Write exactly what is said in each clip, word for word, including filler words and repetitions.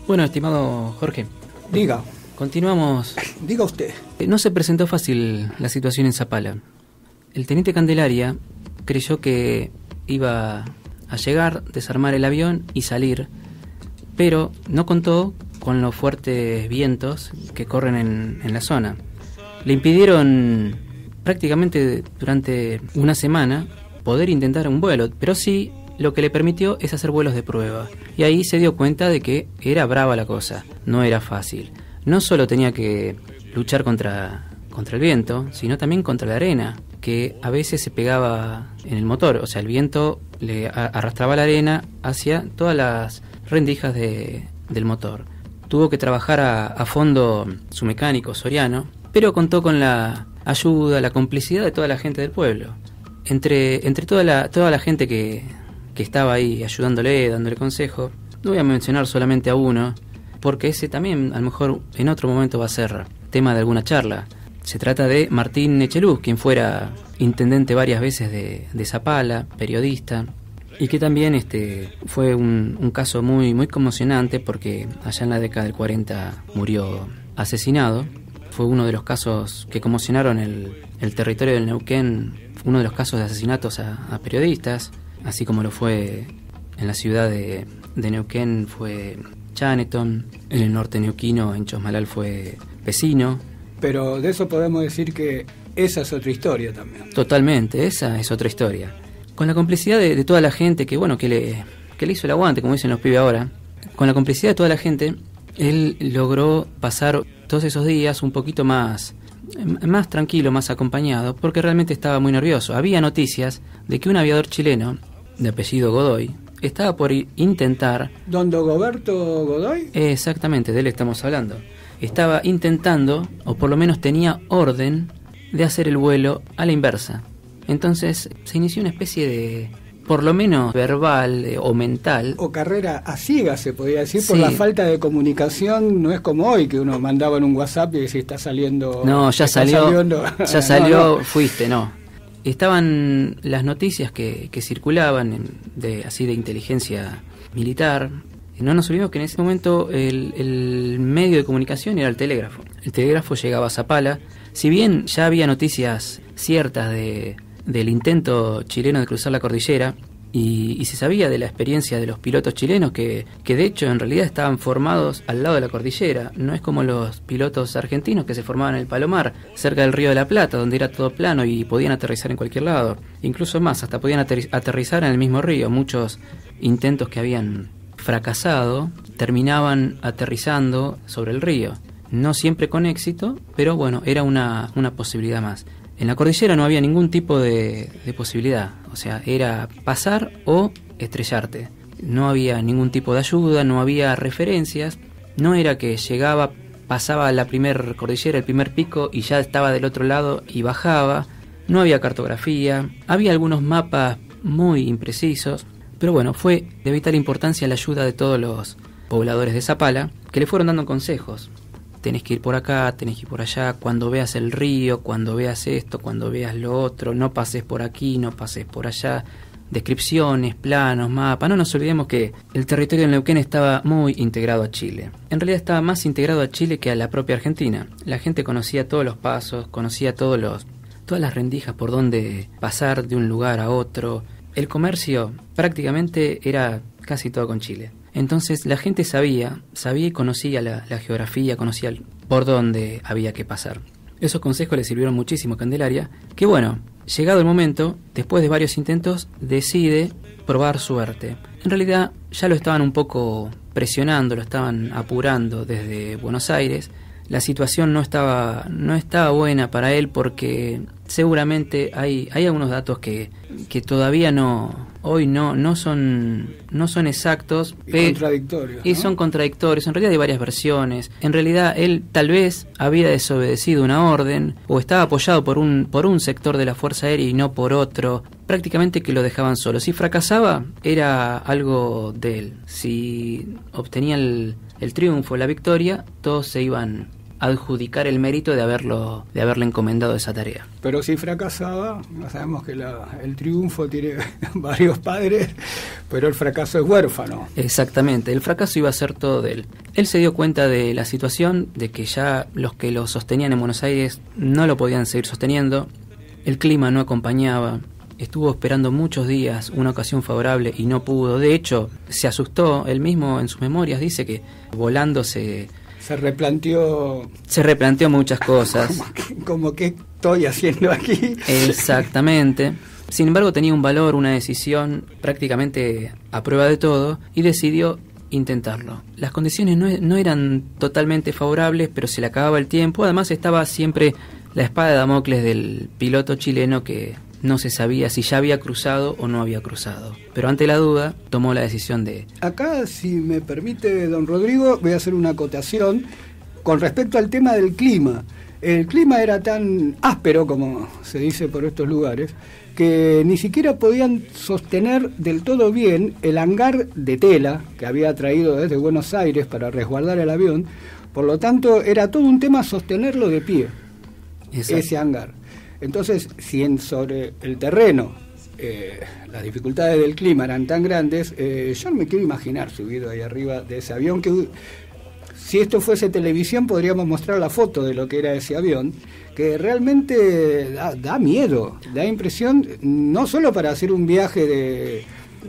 Bueno, estimado Jorge. Diga. Continuamos. Diga usted. No se presentó fácil la situación en Zapala. El teniente Candelaria creyó que iba a llegar, desarmar el avión y salir, pero no contó con los fuertes vientos que corren en, en la zona. Le impidieron prácticamente durante una semana poder intentar un vuelo, pero sí lo que le permitió es hacer vuelos de prueba. Y ahí se dio cuenta de que era brava la cosa, no era fácil. No solo tenía que luchar contra, contra el viento, sino también contra la arena, que a veces se pegaba en el motor. O sea, el viento le arrastraba la arena hacia todas las rendijas de, del motor. Tuvo que trabajar a, a fondo su mecánico, Soriano, pero contó con la ayuda, la complicidad de toda la gente del pueblo. Entre, entre toda la, toda la gente que, que estaba ahí ayudándole, dándole consejo, no voy a mencionar solamente a uno, porque ese también a lo mejor en otro momento va a ser tema de alguna charla. Se trata de Martín Echeluz, quien fuera intendente varias veces de, de Zapala, periodista, y que también este fue un, un caso muy, muy conmocionante porque allá en la década del cuarenta murió asesinado. Fue uno de los casos que conmocionaron el, el territorio del Neuquén, uno de los casos de asesinatos a, a periodistas, así como lo fue en la ciudad de, de Neuquén fue Chaneton, en el norte neuquino, en Chosmalal, fue Vecino. Pero de eso podemos decir que esa es otra historia también. Totalmente, esa es otra historia. Con la complicidad de, de toda la gente que, bueno, que le, que le hizo el aguante, como dicen los pibes ahora, con la complicidad de toda la gente, él logró pasar todos esos días un poquito más, más tranquilo, más acompañado, porque realmente estaba muy nervioso. Había noticias de que un aviador chileno, de apellido Godoy, estaba por intentar... ¿Don Dagoberto Godoy? Exactamente, de él estamos hablando. Estaba intentando, o por lo menos tenía orden, de hacer el vuelo a la inversa. Entonces se inició una especie de, por lo menos verbal eh, o mental. O carrera a ciegas, se podía decir, sí. Por la falta de comunicación. No es como hoy, que uno mandaba en un WhatsApp y decía, está saliendo... No, ya salió, saliendo... ya salió, no, no. Fuiste, no. Estaban las noticias que, que circulaban en, de así de inteligencia militar. No nos olvidemos que en ese momento el, el medio de comunicación era el telégrafo. El telégrafo llegaba a Zapala. Si bien ya había noticias ciertas de, del intento chileno de cruzar la cordillera, y, y se sabía de la experiencia de los pilotos chilenos que, que de hecho en realidad estaban formados al lado de la cordillera. No es como los pilotos argentinos que se formaban en el Palomar, cerca del Río de la Plata, donde era todo plano y podían aterrizar en cualquier lado. Incluso más, hasta podían aterrizar en el mismo río. Muchos intentos que habían fracasado terminaban aterrizando sobre el río. No siempre con éxito, pero bueno, era una, una posibilidad más. En la cordillera no había ningún tipo de, de posibilidad, o sea, era pasar o estrellarte. No había ningún tipo de ayuda, no había referencias, no era que llegaba, pasaba la primer cordillera, el primer pico y ya estaba del otro lado y bajaba. No había cartografía, había algunos mapas muy imprecisos, pero bueno, fue de vital importancia la ayuda de todos los pobladores de Zapala que le fueron dando consejos. Tenés que ir por acá, tenés que ir por allá, cuando veas el río, cuando veas esto, cuando veas lo otro, no pases por aquí, no pases por allá. Descripciones, planos, mapas. No nos olvidemos que el territorio del Neuquén estaba muy integrado a Chile. En realidad estaba más integrado a Chile que a la propia Argentina. La gente conocía todos los pasos, conocía todos los, todas las rendijas por donde pasar de un lugar a otro. El comercio prácticamente era casi todo con Chile. Entonces la gente sabía, sabía y conocía la, la geografía, conocía por dónde había que pasar. Esos consejos le sirvieron muchísimo a Candelaria, que bueno, llegado el momento, después de varios intentos, decide probar suerte. En realidad ya lo estaban un poco presionando, lo estaban apurando desde Buenos Aires. La situación no estaba, no estaba buena para él porque seguramente hay, hay algunos datos que, que todavía no, hoy no, no son, no son exactos. Y pe- contradictorios. Y ¿no? son contradictorios, en realidad hay varias versiones. En realidad él tal vez había desobedecido una orden o estaba apoyado por un, por un sector de la Fuerza Aérea y no por otro. Prácticamente que lo dejaban solo. Si fracasaba, era algo de él. Si obtenía el, el triunfo, la victoria, todos se iban adjudicar el mérito de haberlo de haberle encomendado esa tarea. Pero si fracasaba, ya sabemos que la, el triunfo tiene varios padres, pero el fracaso es huérfano. Exactamente, el fracaso iba a ser todo de él. Él se dio cuenta de la situación, de que ya los que lo sostenían en Buenos Aires no lo podían seguir sosteniendo, el clima no acompañaba. Estuvo esperando muchos días una ocasión favorable y no pudo. De hecho, se asustó. Él mismo en sus memorias dice que volando se... Se replanteó... Se replanteó muchas cosas. Como que, como que estoy haciendo aquí. Exactamente. Sin embargo, tenía un valor, una decisión prácticamente a prueba de todo y decidió intentarlo. Las condiciones no, no eran totalmente favorables, pero se le acababa el tiempo. Además, estaba siempre la espada de Damocles del piloto chileno que... no se sabía si ya había cruzado o no había cruzado. Pero ante la duda, tomó la decisión de... Acá, si me permite, don Rodrigo, voy a hacer una acotación con respecto al tema del clima. El clima era tan áspero, como se dice por estos lugares, que ni siquiera podían sostener del todo bien el hangar de tela que había traído desde Buenos Aires para resguardar el avión. Por lo tanto, era todo un tema sostenerlo de pie, Exacto. ese hangar. Entonces, si en sobre el terreno eh, las dificultades del clima eran tan grandes, eh, yo no me quiero imaginar subido ahí arriba de ese avión, que si esto fuese televisión podríamos mostrar la foto de lo que era ese avión, que realmente da, da miedo, da impresión, no solo para hacer un viaje de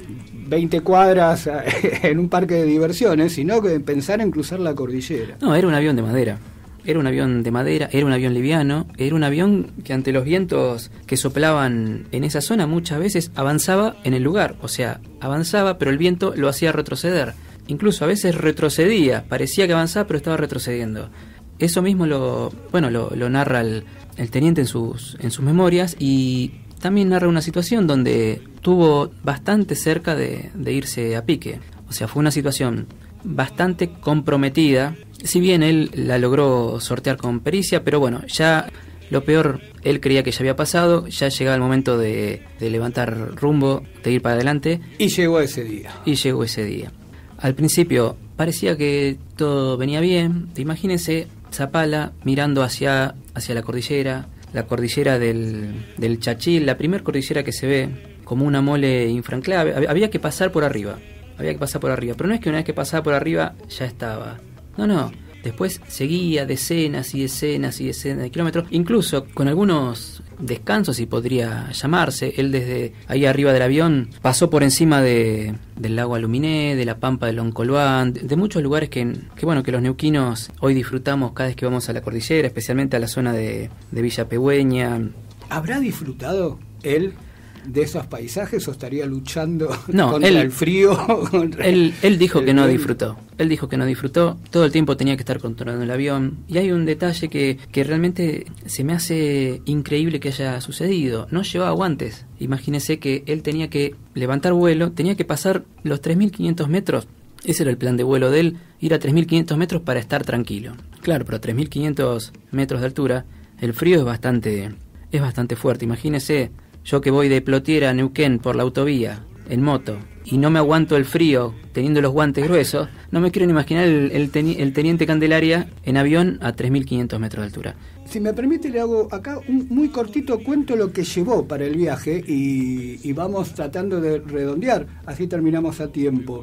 veinte cuadras en un parque de diversiones, sino que pensar en cruzar la cordillera. No, era un avión de madera. Era un avión de madera, era un avión liviano, era un avión que ante los vientos que soplaban en esa zona muchas veces avanzaba en el lugar, o sea, avanzaba pero el viento lo hacía retroceder, incluso a veces retrocedía, parecía que avanzaba pero estaba retrocediendo. Eso mismo lo, bueno, lo, lo narra el, el teniente en sus, en sus memorias y también narra una situación donde estuvo bastante cerca de, de irse a pique, o sea, fue una situación bastante comprometida. Si bien él la logró sortear con pericia, pero bueno, ya lo peor, él creía que ya había pasado, ya llegaba el momento de, de levantar rumbo, de ir para adelante. Y llegó ese día. Y llegó ese día. Al principio parecía que todo venía bien. Imagínense Zapala mirando hacia, hacia la cordillera, la cordillera del, del Chachil, la primer cordillera que se ve como una mole infranqueable. Había que pasar por arriba, había que pasar por arriba, pero no es que una vez que pasaba por arriba ya estaba. No, no, después seguía decenas y decenas y decenas de kilómetros, incluso con algunos descansos, si podría llamarse. Él desde ahí arriba del avión pasó por encima de, del lago Aluminé, de la pampa de Loncolván, de, de muchos lugares que, que, bueno, que los neuquinos hoy disfrutamos cada vez que vamos a la cordillera, especialmente a la zona de, de Villa Pehuen. ¿Habrá disfrutado él de esos paisajes o estaría luchando no, contra él, el frío? Contra él, él dijo el que no frío. disfrutó. Él dijo que no disfrutó. Todo el tiempo tenía que estar controlando el avión. Y hay un detalle que, que realmente se me hace increíble que haya sucedido. No llevaba guantes. Imagínese que él tenía que levantar vuelo, tenía que pasar los tres mil quinientos metros. Ese era el plan de vuelo de él, ir a tres mil quinientos metros para estar tranquilo. Claro, pero a tres mil quinientos metros de altura, el frío es bastante, es bastante fuerte. Imagínese, yo que voy de Plotier a Neuquén por la autovía, en moto, y no me aguanto el frío teniendo los guantes gruesos, no me quiero ni imaginar el, el, teni, el teniente Candelaria en avión a tres mil quinientos metros de altura. Si me permite, le hago acá un muy cortito cuento lo que llevó para el viaje y, y vamos tratando de redondear, así terminamos a tiempo.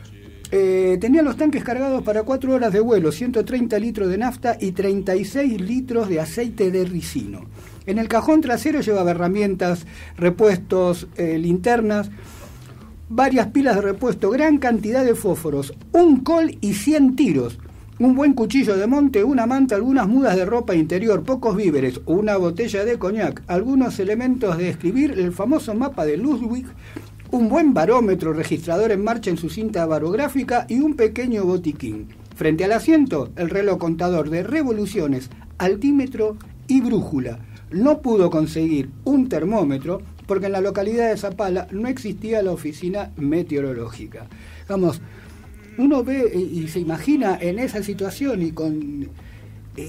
Eh, tenía los tanques cargados para cuatro horas de vuelo, ciento treinta litros de nafta y treinta y seis litros de aceite de ricino. En el cajón trasero llevaba herramientas, repuestos, eh, linternas, varias pilas de repuesto, gran cantidad de fósforos, un col y cien tiros, un buen cuchillo de monte, una manta, algunas mudas de ropa interior, pocos víveres, una botella de coñac, algunos elementos de escribir, el famoso mapa de Ludwig, un buen barómetro registrador en marcha en su cinta barográfica y un pequeño botiquín. Frente al asiento, el reloj contador de revoluciones, altímetro y brújula. No pudo conseguir un termómetro porque en la localidad de Zapala no existía la oficina meteorológica. Vamos, uno ve y se imagina en esa situación y con... Eh,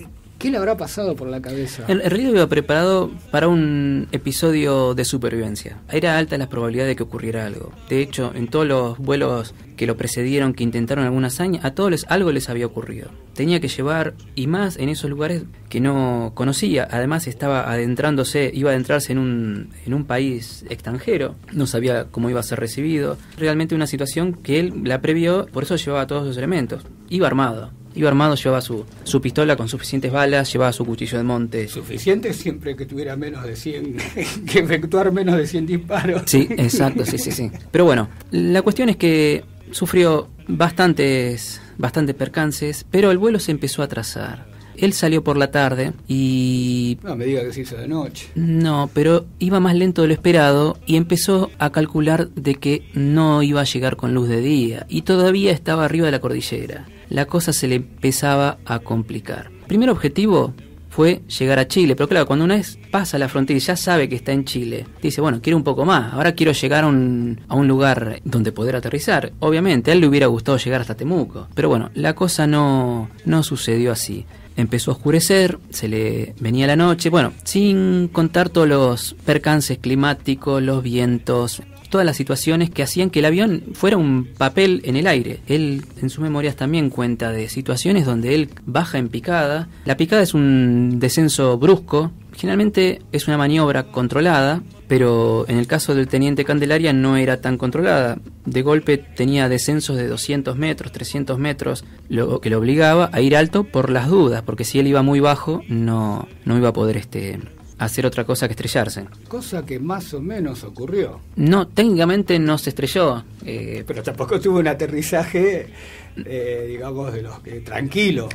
¿Qué le habrá pasado por la cabeza? En realidad iba preparado para un episodio de supervivencia. Era alta la probabilidad de que ocurriera algo. De hecho, en todos los vuelos que lo precedieron, que intentaron alguna hazaña, a todos les, algo les había ocurrido. Tenía que llevar, y más en esos lugares que no conocía. Además estaba adentrándose, iba a adentrarse en un, en un país extranjero. No sabía cómo iba a ser recibido. Realmente una situación que él la previó, por eso llevaba todos los elementos. Iba armado. Iba armado, llevaba su, su pistola con suficientes balas, llevaba su cuchillo de monte. Suficiente siempre que tuviera menos de cien, que efectuar menos de cien disparos. Sí, exacto, sí, sí, sí. Pero bueno, la cuestión es que sufrió bastantes, bastantes percances, pero el vuelo se empezó a atrasar. Él salió por la tarde y... No me diga que se hizo de noche. No, pero iba más lento de lo esperado y empezó a calcular de que no iba a llegar con luz de día y todavía estaba arriba de la cordillera. La cosa se le empezaba a complicar. Primer objetivo fue llegar a Chile, pero claro, cuando una vez pasa la frontera y ya sabe que está en Chile, dice, bueno, quiero un poco más, ahora quiero llegar a un, a un lugar donde poder aterrizar. Obviamente, a él le hubiera gustado llegar hasta Temuco, pero bueno, la cosa no, no sucedió así. Empezó a oscurecer, se le venía la noche, bueno, sin contar todos los percances climáticos, los vientos, todas las situaciones que hacían que el avión fuera un papel en el aire. Él en sus memorias también cuenta de situaciones donde él baja en picada. La picada es un descenso brusco, generalmente es una maniobra controlada, pero en el caso del teniente Candelaria no era tan controlada. De golpe tenía descensos de doscientos metros, trescientos metros, lo que lo obligaba a ir alto por las dudas, porque si él iba muy bajo no, no iba a poder este, hacer otra cosa que estrellarse. Cosa que más o menos ocurrió. No, técnicamente no se estrelló. Eh, pero tampoco tuvo un aterrizaje, eh, digamos, de los que tranquilo.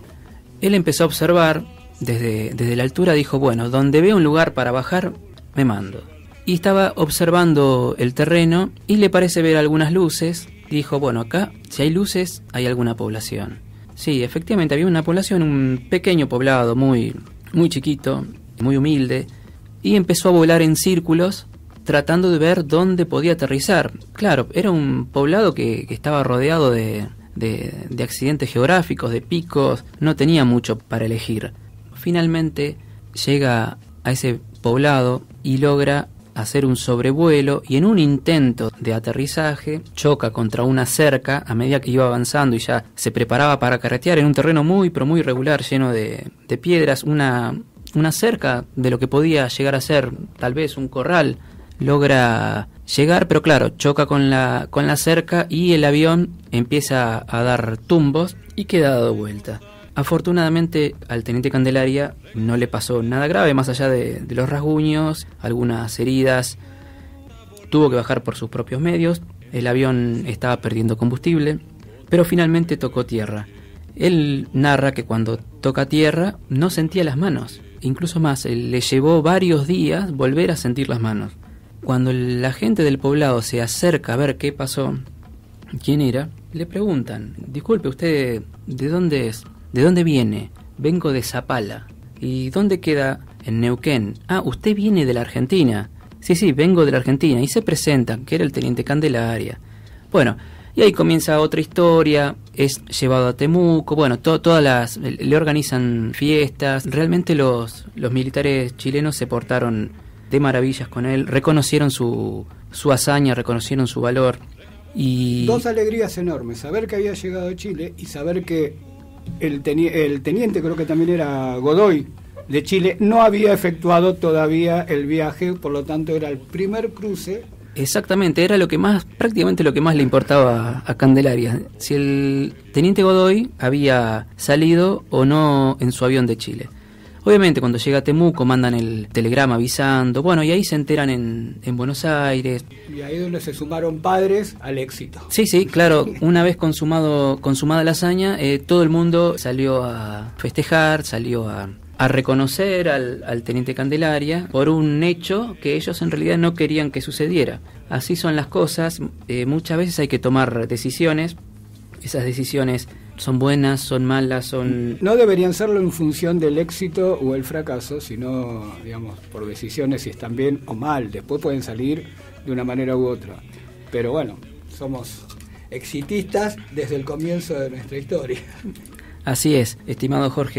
Él empezó a observar desde, desde la altura, dijo, bueno, donde veo un lugar para bajar, me mando. Y estaba observando el terreno y le parece ver algunas luces. Dijo, bueno, acá, si hay luces, hay alguna población. Sí, efectivamente, había una población, un pequeño poblado muy, muy chiquito, muy humilde, y empezó a volar en círculos tratando de ver dónde podía aterrizar. Claro, era un poblado que, que estaba rodeado de, de, de accidentes geográficos, de picos, no tenía mucho para elegir. Finalmente llega a ese poblado y logra hacer un sobrevuelo y en un intento de aterrizaje choca contra una cerca a medida que iba avanzando y ya se preparaba para carretear en un terreno muy pero muy irregular, lleno de, de piedras, una, una cerca de lo que podía llegar a ser tal vez un corral. Logra llegar, pero claro, choca con la, con la cerca y el avión empieza a dar tumbos y queda dado vuelta. Afortunadamente al teniente Candelaria no le pasó nada grave, más allá de, de los rasguños, algunas heridas. Tuvo que bajar por sus propios medios, el avión estaba perdiendo combustible, pero finalmente tocó tierra. Él narra que cuando toca tierra no sentía las manos, incluso más, le llevó varios días volver a sentir las manos. Cuando la gente del poblado se acerca a ver qué pasó, quién era, le preguntan, disculpe, ¿usted de dónde es? ¿De dónde viene? Vengo de Zapala. ¿Y dónde queda? En Neuquén. Ah, ¿usted viene de la Argentina? Sí, sí, vengo de la Argentina. Y se presenta, que era el teniente Candelaria. Bueno, y ahí comienza otra historia, es llevado a Temuco, bueno, to, todas las, le organizan fiestas. Realmente los, los militares chilenos se portaron de maravillas con él, reconocieron su, su hazaña, reconocieron su valor. Y dos alegrías enormes, saber que había llegado a Chile y saber que El, teni- el teniente, creo que también era Godoy, de Chile, no había efectuado todavía el viaje, por lo tanto era el primer cruce. Exactamente, era lo que más, prácticamente lo que más le importaba a Candelaria, si el teniente Godoy había salido o no en su avión de Chile. Obviamente cuando llega a Temuco mandan el telegrama avisando, bueno, y ahí se enteran en, en Buenos Aires. Y ahí es donde se sumaron padres al éxito. Sí, sí, claro, una vez consumado consumada la hazaña, eh, todo el mundo salió a festejar, salió a, a reconocer al, al teniente Candelaria por un hecho que ellos en realidad no querían que sucediera. Así son las cosas, eh, muchas veces hay que tomar decisiones, esas decisiones son buenas, son malas, son... No deberían serlo en función del éxito o el fracaso, sino, digamos, por decisiones si están bien o mal. Después pueden salir de una manera u otra. Pero bueno, somos exitistas desde el comienzo de nuestra historia. Así es, estimado Jorge.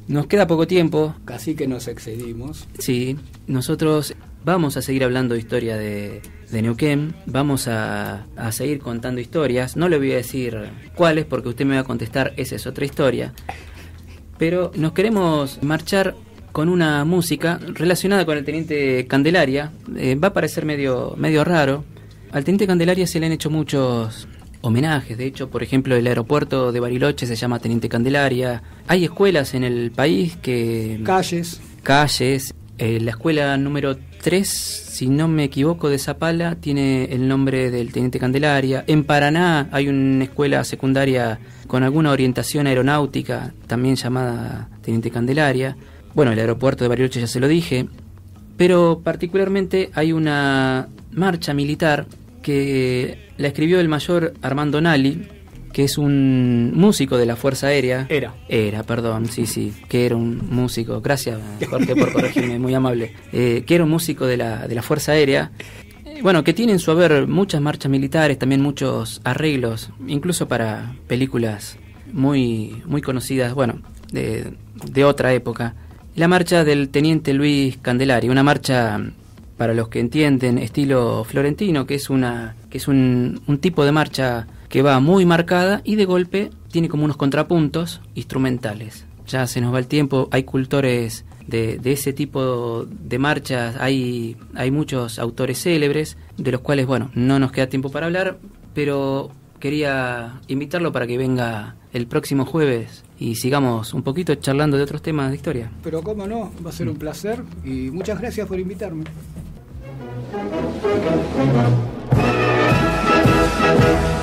Nos queda poco tiempo. Casi que nos excedimos. Sí, nosotros vamos a seguir hablando de historia de, de Neuquén, vamos a, a seguir contando historias. No le voy a decir cuáles porque usted me va a contestar, esa es otra historia. Pero nos queremos marchar con una música relacionada con el Teniente Candelaria. Eh, va a parecer medio, medio raro. Al Teniente Candelaria se le han hecho muchos homenajes. De hecho, por ejemplo, el aeropuerto de Bariloche se llama Teniente Candelaria. Hay escuelas en el país que... Calles. Calles. Eh, la escuela número tres, si no me equivoco, de Zapala, tiene el nombre del Teniente Candelaria. En Paraná hay una escuela secundaria con alguna orientación aeronáutica, también llamada Teniente Candelaria. Bueno, el aeropuerto de Bariloche ya se lo dije. Pero particularmente hay una marcha militar que la escribió el mayor Armando Nali, que es un músico de la Fuerza Aérea. Era. Era, perdón, sí, sí, que era un músico. Gracias, Jorge, por corregirme, muy amable. Eh, que era un músico de la, de la Fuerza Aérea. Eh, bueno, que tiene en su haber muchas marchas militares, también muchos arreglos, incluso para películas muy, muy conocidas, bueno, de, de otra época. La marcha del Teniente Luis Candelaria, una marcha, para los que entienden, estilo florentino, que es una que es un, un tipo de marcha que va muy marcada y de golpe tiene como unos contrapuntos instrumentales. Ya se nos va el tiempo, hay cultores de, de ese tipo de marchas, hay, hay muchos autores célebres, de los cuales, bueno, no nos queda tiempo para hablar, pero quería invitarlo para que venga el próximo jueves y sigamos un poquito charlando de otros temas de historia. Pero cómo no, va a ser un placer y muchas gracias por invitarme. Thank you.